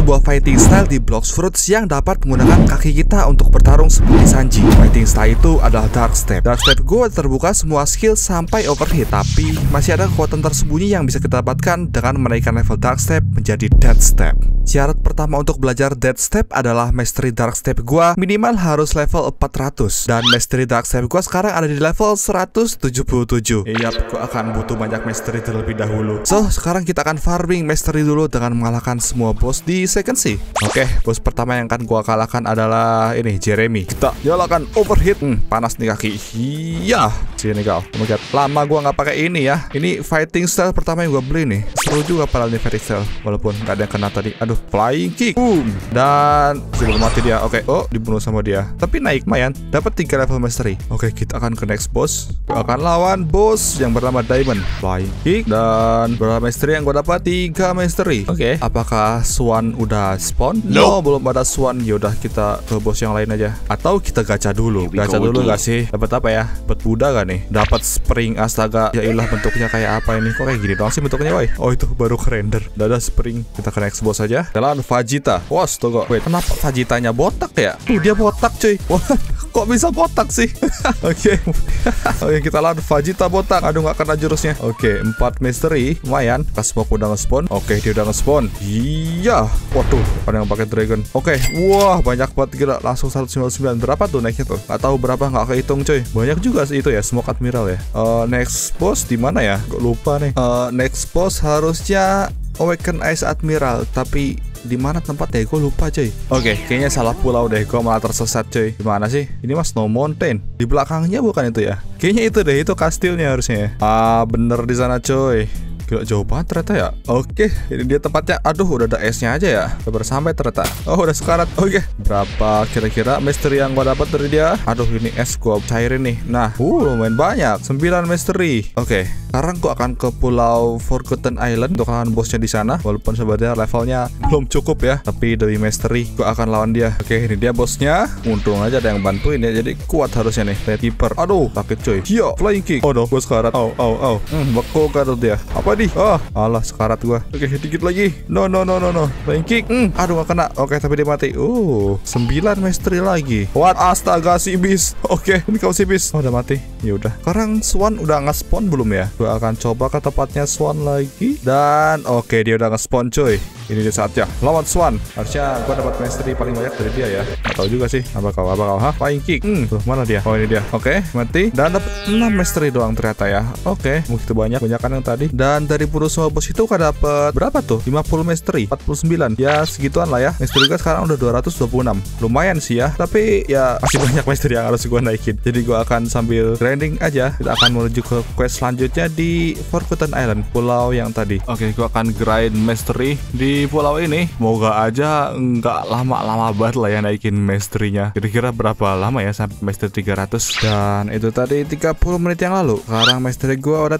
sebuah fighting style di Blox Fruits yang dapat menggunakan kaki kita untuk bertarung seperti Sanji. Fighting style itu adalah Dark Step. Dark Step gue terbuka semua skill sampai overhit, tapi masih ada kekuatan tersembunyi yang bisa kita dapatkan dengan menaikkan level Dark Step menjadi Dead Step. Syarat pertama untuk belajar Dead Step adalah Mastery Dark Step gue minimal harus level 400, dan Mastery Dark Step gue sekarang ada di level 177. Iya, gue akan butuh banyak Mastery terlebih dahulu. So, sekarang kita akan farming Mastery dulu dengan mengalahkan semua bos di second sea. Oke, bos pertama yang akan gua kalahkan adalah ini, Jeremy. Kita nyalakan overhit. Panas nih kaki. Iya, sini kau. Lihat, lama gua nggak pakai ini ya. Ini fighting style pertama yang gua beli nih. Seru juga padahal ini fighting style, walaupun nggak ada yang kena tadi. Aduh, flying kick. Boom. Dan sebelum mati dia. Oke, oh dibunuh sama dia. Tapi naik lumayan. Dapat 3 level mastery. Oke, kita akan ke next boss. Gua akan lawan bos yang bernama Diamond. Flying kick dan berapa mastery yang gua dapat? 3 mastery. Oke, apakah Swan udah spawn? No, belum ada Swan. Yaudah, kita ke bos yang lain aja. Atau kita gacha dulu. Gacha dulu gak sih? Dapat apa ya? Dapat Buddha gak nih? Dapat spring. Astaga, ya ilah, bentuknya kayak apa ini? Kok kayak gini doang sih bentuknya, woy? Oh, itu baru kerender. Udah ada spring. Kita ke next boss aja. Jalan Vegeta. Wah, astaga. Wait, kenapa Vegetanya botak ya? Dia botak, cuy. Wah, kok bisa botak sih? Oke. Oke, kita lawan Vegeta botak. Aduh, gak kena jurusnya. Oke, 4 mystery. Lumayan. Kasmok udah nge-spawn. Oke, dia udah nge-spawn. Iya. Waduh, ada yang pakai dragon. Oke, wah banyak banget, gila. Langsung 199. Berapa tuh naiknya tuh? Gak tahu berapa, nggak kehitung coy. Banyak juga sih itu ya, Smoke Admiral ya. Next boss di mana ya? Gue lupa nih. Next boss harusnya Awaken Ice Admiral, tapi di mana tempatnya? Gue lupa coy. Oke, kayaknya salah pulau deh. Gue malah tersesat coy. Gimana sih? Ini mas Snow Mountain. Di belakangnya bukan itu ya? Kayaknya itu deh, itu kastilnya harusnya. Bener di sana coy. Gila, jauh banget ternyata ya. Oke, ini dia tempatnya. Aduh, udah ada S-nya aja ya. Udah sampai ternyata. Oh, udah sekarat. Oke. Berapa kira-kira mystery yang gua dapat dari dia? Aduh, ini S gua cairin nih. Nah, lumayan banyak. 9 mystery. Oke. Sekarang gua akan ke pulau Forgotten Island untuk lawan bosnya di sana. Walaupun sebenarnya levelnya belum cukup ya, tapi dari mystery gua akan lawan dia. Oke, ini dia bosnya. Untung aja ada yang bantuin ya. Jadi kuat harusnya nih. Red Keeper. Aduh, sakit coy. Yo, flying kick. Oh, no, gua sekarat. Au. Beko kan dia. Apa nih? Oh, alah sekarat gua. Oke, dikit lagi. No. Flying kick. Aduh, gak kena. Oke, tapi dia mati. 9 mastery lagi. What? Astaga, si bis. Oke, ini kau si bis. Oh, udah mati. Ya udah. Sekarang Swan udah nge-spawn belum ya? Gua akan coba ke tempatnya Swan lagi. Dan oke, dia udah nge-spawn cuy. Ini dia saatnya lawan Swan. Harusnya gua dapat mastery paling banyak dari dia ya. Gak tahu juga sih. Apa kau? Hah? Flying kick. Tuh, mana dia? Oh, ini dia. Oke, mati. Dan dapat 6 mastery doang ternyata ya. Oke, begitu banyakan yang tadi. Dan dari purus semua bos itu kan dapat berapa tuh? 50 mastery, 49. Ya segituan lah ya. Mastery gue sekarang udah 226. Lumayan sih ya. Tapi ya masih banyak mastery yang harus gue naikin. Jadi gue akan sambil grinding aja. Kita akan menuju ke quest selanjutnya di Forgotten Island, pulau yang tadi. Oke, gue akan grind mastery di pulau ini. Moga aja nggak lama-lama banget lah ya naikin mastery-nya. Kira-kira berapa lama ya sampai mastery 300? Dan itu tadi 30 menit yang lalu. Sekarang mastery gue udah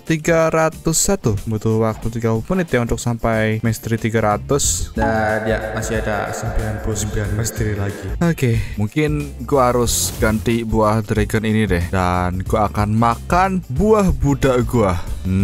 301. Butuh waktu 30 menit ya untuk sampai mastery 300. Dan ya masih ada 99 mastery lagi. Oke, mungkin gua harus ganti buah dragon ini deh. Dan gua akan makan buah Buddha gua.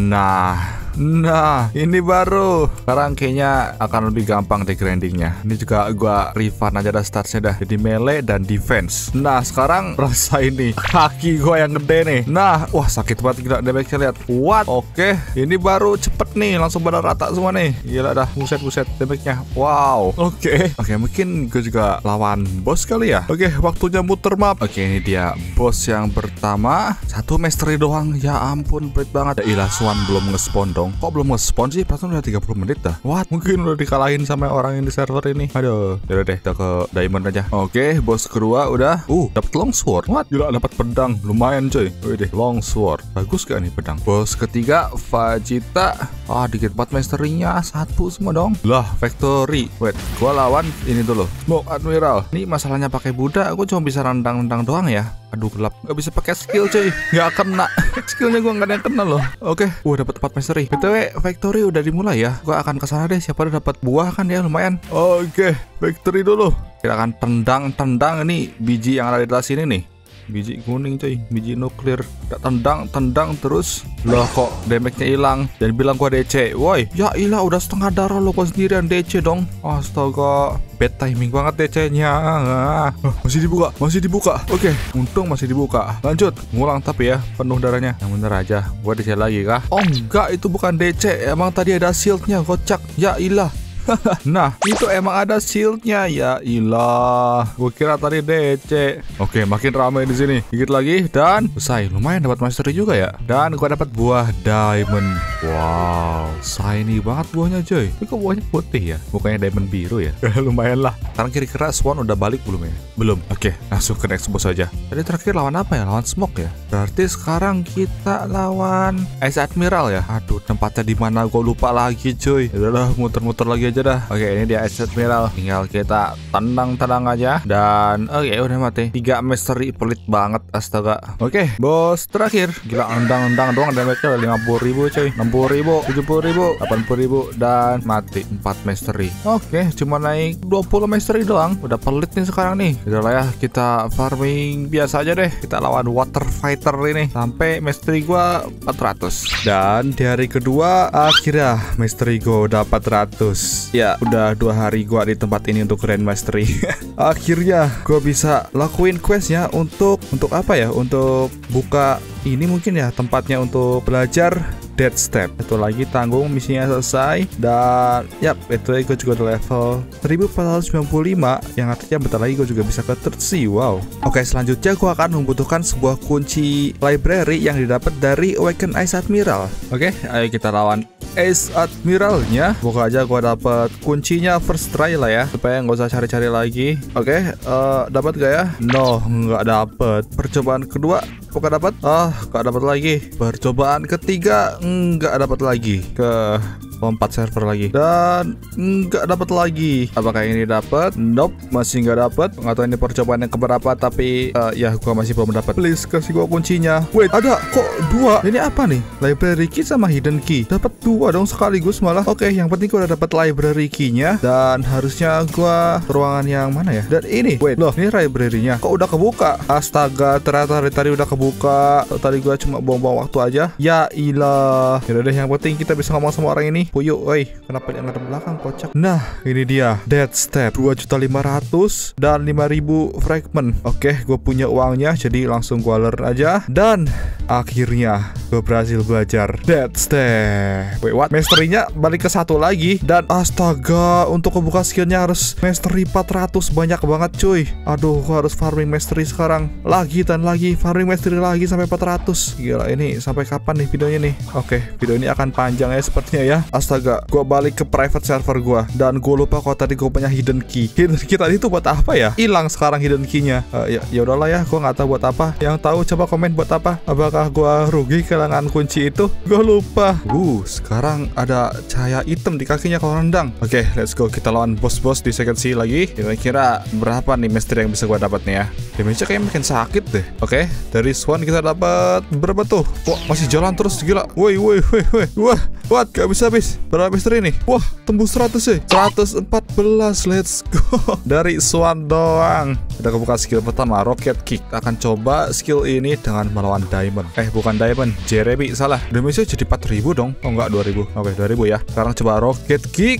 Nah, ini baru. Sekarang kayaknya akan lebih gampang deh grindingnya. Ini juga gua refund aja dah statsnya dah. Jadi melee dan defense. Nah, sekarang rasa ini kaki gua yang gede nih. Nah, wah sakit banget gila. Damage-nya lihat. What? Oke, ini baru cepet nih. Langsung pada rata semua nih. Gila dah, buset damage-nya. Wow. Oke, mungkin gue juga lawan bos kali ya. Oke, waktunya muter map. Oke, ini dia bos yang pertama. 1 mastery doang. Ya ampun, berat banget. Ya ilah, Swan belum nge-spawn dong. Kok belum nge-spawn sih? Perasaan udah 30 menit dah. What? Mungkin udah dikalahin sama orang yang di server ini. Aduh. Yaudah deh, kita ke Diamond aja. Oke, bos kedua udah. Dapat longsword. What? Gila, dapat pedang. Lumayan coy. Wih deh, longsword. Bagus gak nih pedang? Bos ketiga, Vegeta. Dikit 4 mastery-nya. 1 semua dong. Lah, factory. Wait, gua lawan ini dulu. Smoke Admiral. Ini masalahnya pakai Buddha. Aku cuma bisa rendang-rendang doang ya. Aduh, gelap. Gak bisa pakai skill cuy. Gak kena. Skillnya gue gak ada yang kena loh. Oke, dapat 4 mastery. BTW factory udah dimulai ya. Gue akan kesana deh. Siapa udah dapat buah kan ya, lumayan. Oke, factory dulu. Kita akan tendang ini biji yang ada di atas sini nih. biji kuning coy, biji nuklir. Tendang terus. Loh kok damage-nya hilang. Dan bilang gua DC. Woi, ya ilah udah setengah darah lo kok sendirian DC dong. Astaga, bad timing banget DC-nya. Masih dibuka. Oke, untung masih dibuka. Lanjut, ngulang tapi ya, penuh darahnya. Yang bener aja, gua DC lagi kah? Oh enggak, itu bukan DC. Emang tadi ada shield-nya, kocak. Ya ilah. Nah, itu emang ada shieldnya. Ya ilah, gue kira tadi DC. Oke, makin ramai di sini. Dikit lagi dan selesai. Lumayan dapat mastery juga ya. Dan gue dapat buah diamond. Wow, shiny banget buahnya coy. Ini kok buahnya putih ya? Bukannya diamond biru ya? Lumayan lah. Sekarang kira-kira Swan udah balik belum ya? Belum. Oke, langsung ke next boss aja. Tadi terakhir lawan apa ya? Lawan Smoke ya. Berarti sekarang kita lawan Ice Admiral ya. Aduh, tempatnya di mana? Gue lupa lagi coy. Udahlah, muter-muter lagi aja dah. Oke, ini dia Ice Admiral. Tinggal kita tenang aja. Dan oke, udah mati. 3 mastery pelit banget, astaga. Oke, bos terakhir. Gila, endang doang damage-nya 50.000 coy. 60.000, 70.000, 80.000 dan mati 4 mastery. Oke, cuma naik 20 mastery doang. Udah pelit nih sekarang nih. Udah lah ya, kita farming biasa aja deh. Kita lawan water fighter ini sampai mastery gua 400. Dan di hari kedua akhirnya mastery gua udah 400. Ya, udah 2 hari gua di tempat ini untuk Grand Mastery. Akhirnya gua bisa lakuin questnya untuk apa ya? Untuk buka ini mungkin ya tempatnya untuk belajar Dead Step. Itu lagi tanggung, misinya selesai. Dan yap, itu gue juga udah level 1495, yang artinya bentar lagi gue juga bisa ke third sea. Wow. Oke, selanjutnya gue akan membutuhkan sebuah kunci library yang didapat dari Awaken Ice Admiral. Oke, ayo kita lawan Ice Admiralnya. Semoga aja gue dapet kuncinya first try lah ya, supaya nggak usah cari-cari lagi. Oke, dapat gak ya? No, nggak dapet. Percobaan kedua kok gak dapat? Gak dapat lagi. Percobaan ketiga nggak dapat lagi. Ke lompat server lagi dan nggak dapat lagi. Apakah ini dapat? Nope, masih nggak dapat. Nggak tahu ini percobaan yang keberapa, tapi ya gua masih belum dapat. Please kasih gua kuncinya. Wait, ada kok 2. Ini apa nih? Library key sama hidden key. Dapat 2 dong sekaligus malah. Oke, yang penting gua udah dapat library key-nya dan harusnya gua ruangan yang mana ya? Dan ini, wait, loh, ini library-nya kok udah kebuka? Astaga, ternyata tadi udah kebuka. Tadi gua cuma buang-buang waktu aja. Ya ilah. Yaudah deh, yang penting kita bisa ngomong sama orang ini. Puyuk, woi, kenapa dia ngadep belakang, kocak? Nah, ini dia Dead Step 2.500.000 dan 5.000 fragment. Oke, gue punya uangnya, jadi langsung gue learn aja. Dan akhirnya gue berhasil belajar Dead Step. Wait, what? Mastery-nya balik ke 1 lagi. Dan astaga, untuk membuka skillnya harus mastery 400. Banyak banget cuy. Aduh, gue harus farming mastery sekarang. Lagi dan lagi, farming mastery lagi sampai 400. Gila, ini sampai kapan nih videonya nih? Oke, video ini akan panjang ya sepertinya ya. Astaga, gue balik ke private server gue. Dan gue lupa kalau tadi gue punya hidden key. Hidden key tadi itu buat apa ya? Hilang sekarang hidden key-nya. Ya udahlah ya, gue nggak tahu buat apa. Yang tahu coba komen buat apa. Apakah gue rugi kehilangan kunci itu? Gue lupa. Sekarang ada cahaya hitam di kakinya kalau nendang. Oke, let's go. Kita lawan bos-bos di second sea lagi. Kira-kira berapa nih mastery yang bisa gue dapat nih ya? Damage-nya kayaknya makin sakit deh. Oke, dari Swan kita dapat berapa tuh? Wah, masih jalan terus, gila. Woi. Wah, what? Gak bisa habis. Berapa mastery nih? Wah, tembus 100 sih. 114, let's go. Dari Swan doang. Udah kebuka skill pertama, Rocket Kick. Akan coba skill ini dengan melawan Diamond. Bukan Diamond, Jeremy, salah. Damage-nya jadi 4.000 dong. Oh enggak, 2.000. Oke, 2.000 ya. Sekarang coba Rocket Kick.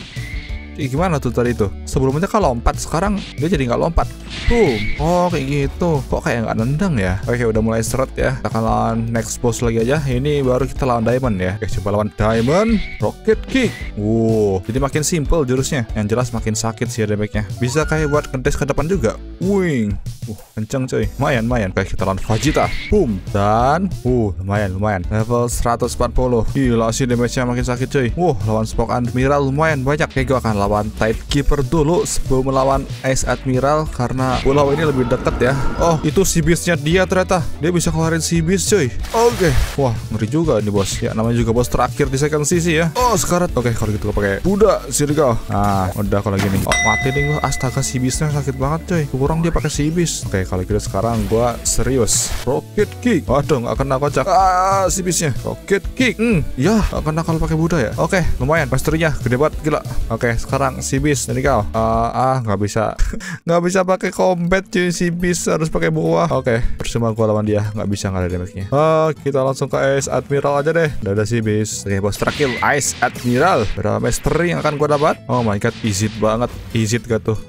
Gimana tuh tadi tuh? Sebelumnya kan lompat, sekarang dia jadi nggak lompat. Oh kayak gitu. Kok kayak nggak nendang ya? Oke, udah mulai seret ya. Kita akan lawan next boss lagi aja. Ini baru kita lawan Diamond ya. Oke, coba lawan Diamond. Rocket Kick. Jadi makin simple jurusnya. Yang jelas makin sakit sih damage-nya. Bisa kayak buat ngedes ke depan juga. Wing. Kenceng coy. Lumayan. Oke, kita lawan Vegeta. Boom. Dan lumayan. Level 140. Gila sih damage-nya makin sakit coy. Lawan Smoke Admiral lumayan banyak. Oke, gue akan lawan Tidekeeper dulu sebelum melawan Ice Admiral, karena pulau ini lebih dekat ya. Oh, itu sea beast-nya dia ternyata. Dia bisa keluarin sea beast coy. Oke. Wah, ngeri juga ini bos. Ya, namanya juga bos terakhir di second sisi ya. Sekarat. Oke, kalau gitu gue pakai Buddha Sirgal. Nah, udah kalau gini. Mati nih gua. Astaga, sea beast-nya sakit banget coy. Kurang dia pakai sea beast. Beast. Oke, kalau gitu sekarang gua serius. Rocket Kick. Waduh, nggak kena kocak. Si Beastnya. Rocket Kick. Ya, nggak kena kalau pakai Buddha ya. Oke, lumayan. Mastery-nya gede banget, gila. Oke, sekarang si Beast. Ini kau. Nggak bisa. Nggak bisa pakai combat cuy. Si Beast harus pakai buah. Oke, percuma gua lawan dia. Nggak bisa, nggak ada damage-nya. Kita langsung ke Ice Admiral aja deh. Udah ada si Beast. Oke, bos terakhir Ice Admiral. Berapa mastery yang akan gua dapat? Oh my god, easy banget. Easy gak tuh?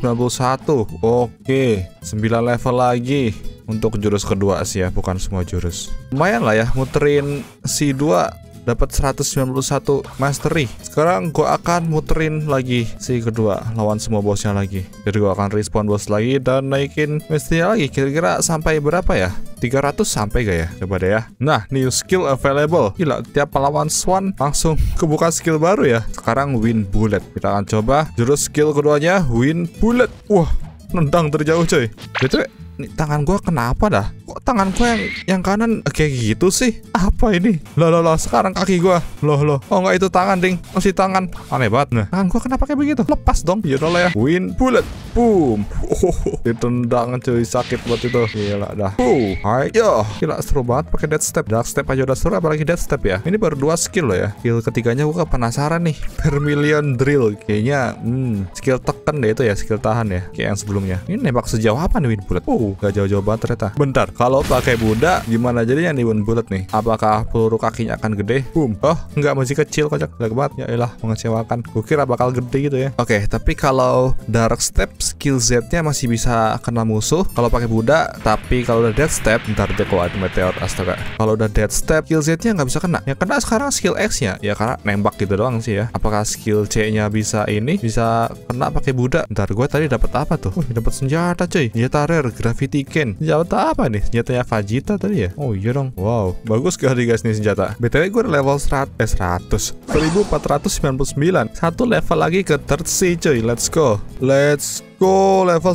191. Oke, 9 level lagi. Untuk jurus kedua sih ya, bukan semua jurus. Lumayan lah ya, muterin C2 dapat 191 mastery. Sekarang gua akan muterin lagi si kedua, lawan semua bosnya lagi. Jadi gua akan respawn bos lagi dan naikin mastery lagi. Kira-kira sampai berapa ya? 300 sampai gak ya? Coba deh ya. Nah, new skill available. Gila, tiap melawan Swan langsung kebuka skill baru ya. Sekarang Wind Bullet. Kita akan coba jurus skill keduanya, Wind Bullet. Wah, nendang dari jauh coy. Betul. Nih, tangan gua kenapa dah? Kok tangan gua yang kanan kayak gitu sih? Apa ini? Loh, sekarang kaki gua. Loh. Oh enggak, itu tangan ding. Masih tangan. Aneh banget. Nah, tangan gua kenapa kayak begitu? Lepas dong. Yaudah lah ya. Wind Bullet. Boom. Ditendang cuy, sakit buat itu. Gila dah. Ayo. Gila, seru banget pakai Death Step. Dark Step aja udah seru, apalagi Death Step ya. Ini baru 2 skill loh ya. Skill ketiganya gua penasaran nih. Vermilion Drill. Kayaknya skill tekan deh itu ya, skill tahan ya. Kayak yang sebelumnya. Ini nembak sejauh apa nih Wind Bullet? Gak jauh-jauh banget ternyata. Bentar, kalau pakai Buddha gimana jadinya nih Wind Bullet nih? Apakah peluru kakinya akan gede? Boom. Oh, enggak, masih kecil kocak. Gak banget. Ya elah, mengecewakan. Kukira bakal gede gitu ya. Oke, tapi kalau Dark Step skill Z-nya masih bisa kena musuh kalau pakai Buddha, tapi kalau udah Death Step, ntar deh kalau ada meteor, astaga. Kalau udah Death Step, skill Z-nya nggak bisa kena. Ya kena sekarang skill X-nya. Ya karena nembak gitu doang sih ya. Apakah skill C-nya bisa bisa kena pakai Buddha? Ntar gue tadi dapat apa tuh? Dapat senjata cuy. Senjata rare, Gravity Cane. Senjata apa nih? Senjatanya Vegeta tadi ya? Oh iya dong. Wow, bagus sekali guys nih senjata. BTW gue level 1499. Satu level lagi ke third C cuy. Let's go. Level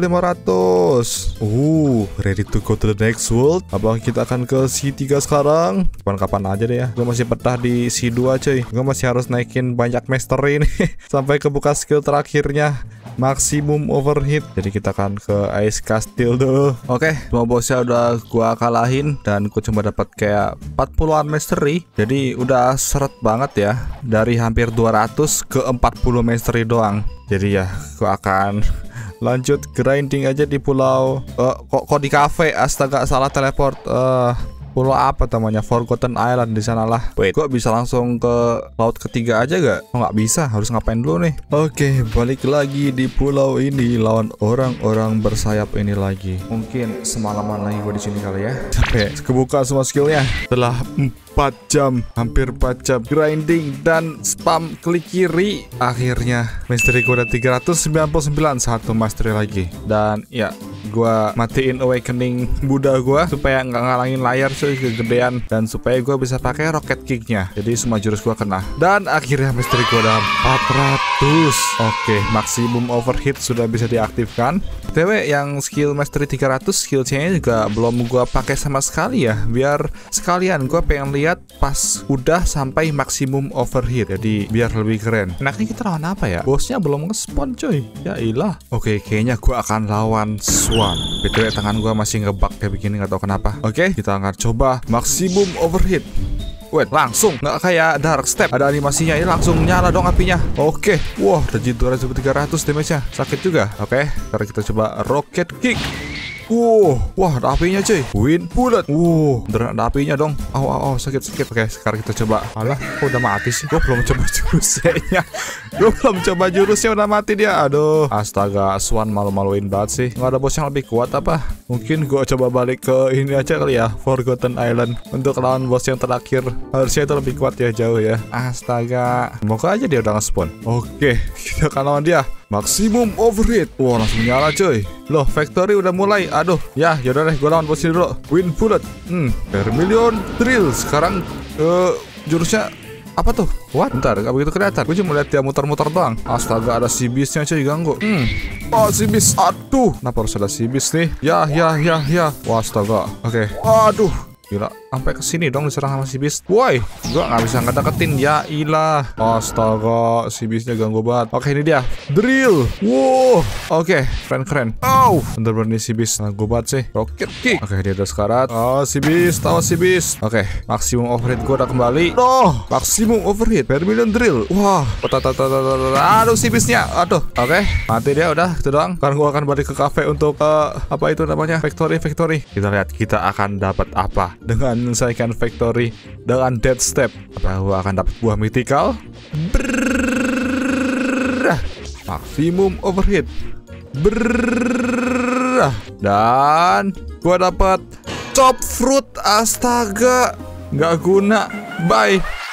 1500. Ready to go to the next world. Apa kita akan ke C3 sekarang? Kapan-kapan aja deh ya. Gue masih betah di C2 cuy. Gue masih harus naikin banyak mastery nih sampai kebuka skill terakhirnya, Maximum Overheat. Jadi kita akan ke Ice Castle dulu. Oke, semua bosnya udah gua kalahin dan gua cuma dapat kayak 40-an mastery. Jadi udah seret banget ya. Dari hampir 200 ke 40 mastery doang. Jadi ya, gua akan lanjut grinding aja di pulau kok di cafe. Astaga, salah teleport. Pulau apa namanya? Forgotten Island di sana lah. Wait, gua bisa langsung ke laut ketiga aja gak? Oh nggak bisa, harus ngapain dulu nih? Oke, balik lagi di pulau ini lawan orang-orang bersayap ini lagi. Mungkin semalaman lagi gua di sini kali ya. Sampai kebuka semua skillnya. Setelah 4 jam, hampir 4 jam grinding dan spam klik kiri, akhirnya mastery gua udah 399, satu mastery lagi. Dan ya, gua matiin awakening Buddha gua supaya nggak ngalangin layar cuy kegedean, dan supaya gua bisa pakai rocket kicknya. Jadi semua jurus gua kena. Dan akhirnya mastery gua udah 400. Oke, maximum overheat sudah bisa diaktifkan. BTW yang skill mastery 300, skill C-nya juga belum gua pakai sama sekali ya. Biar sekalian gua pengen lihat pas udah sampai maksimum overheat. Jadi biar lebih keren. Enaknya kita lawan apa ya? Bosnya belum nge-spawn coy. Ya ilah. Oke, kayaknya gua akan lawan Swan. BTW tangan gua masih ngebug kayak begini, nggak tahu kenapa. Oke, kita akan coba maksimum overheat. Wait, langsung nggak kayak Dark Step, ada animasinya. Ini langsung nyala dong apinya. Oke, wah, udah jadi 200-300 damage-nya. Sakit juga. Oke, sekarang kita coba rocket kick. Wah, ada apinya cuy. Wind Bullet. Beneran ada apinya dong. Sakit. Oke, sekarang kita coba. Alah, kok udah mati sih? Gue belum coba jurusnya. Udah mati dia. Aduh, astaga, Swan malu-maluin banget sih. Nggak ada bos yang lebih kuat apa? Mungkin gue coba balik ke ini aja kali ya, Forgotten Island, untuk lawan bos yang terakhir. Harusnya itu lebih kuat ya, jauh ya. Astaga, semoga aja dia udah nge-spawn. Oke, kita akan lawan dia. Maximum overheat. Wah, langsung nyala cuy. Loh, factory udah mulai. Aduh, ya yaudah deh, gue lawan bos ini dulu. Wind Bullet. Vermilion Drill. Sekarang jurusnya apa tuh? What? Bentar, gak begitu kelihatan. Gue cuma lihat dia muter-muter doang. Astaga, ada si Beast-nya cuy, ganggu. Oh, si Beast. Aduh, kenapa harus ada si Beast nih? Ya. Wah, astaga. Oke. Aduh. Gila, sampai ke sini dong diserang sama si Beast. Woi, gua nggak bisa ngedeketin. Ya ilah. Astaga, si Beastnya ganggu banget. Oke, ini dia. Drill. Wow. Oke, keren. Oh, bener-bener nih si Beast. Ganggu banget sih. Rocket kick. Oke, dia udah sekarat. Oh, si Beast. Tahu si Beast. Oke, maksimum overhit gua udah kembali. Oh, maksimum overhit. Vermilion drill. Wah. Aduh, si Beastnya. Aduh. Oke, mati dia udah. Itu doang. Karena gua akan balik ke cafe untuk apa itu namanya? Factory. Kita lihat kita akan dapat apa dengan menyelesaikan factory dengan dead step. Apa gua akan dapat buah mythical? Maksimum overhit. Dan gua dapat chop fruit. Astaga, nggak guna. Bye.